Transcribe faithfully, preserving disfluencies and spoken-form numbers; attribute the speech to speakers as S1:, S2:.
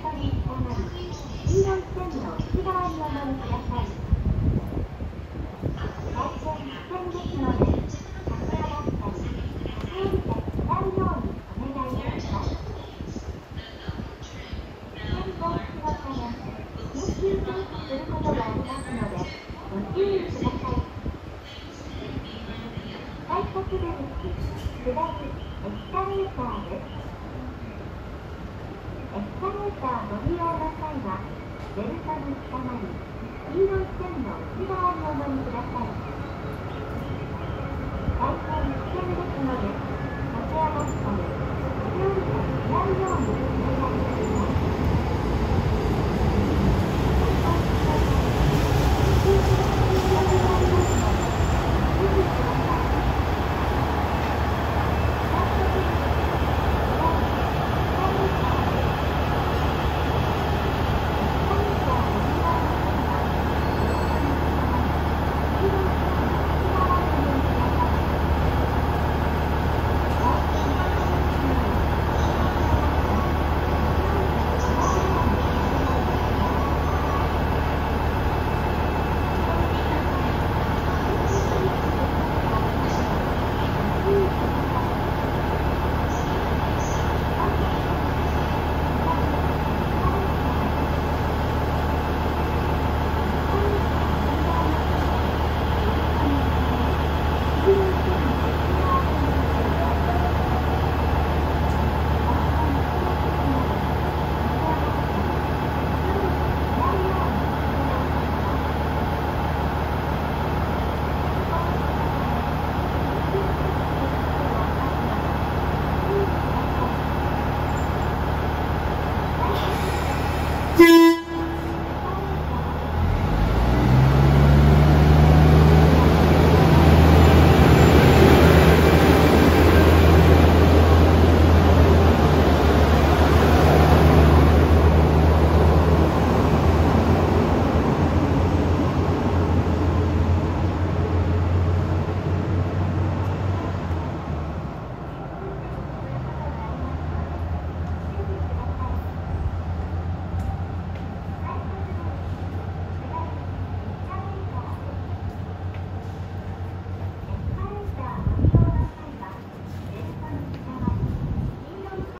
S1: トに捕まり、黄色い線の内側にお乗りください。対戦危険ですので、駆け上がったり、駆け下りてしないようにお願いいたします。危険防止のため、緊急停止することがありますので、ご注意ください。快速出口、下り、エスカレーターです。エスカレーターご利用の際は、ベルトに捕まり、黄色い線の内側にお乗りください。大変危険ですので、駆け上がったり、駆け下りたりしないようにお願いします。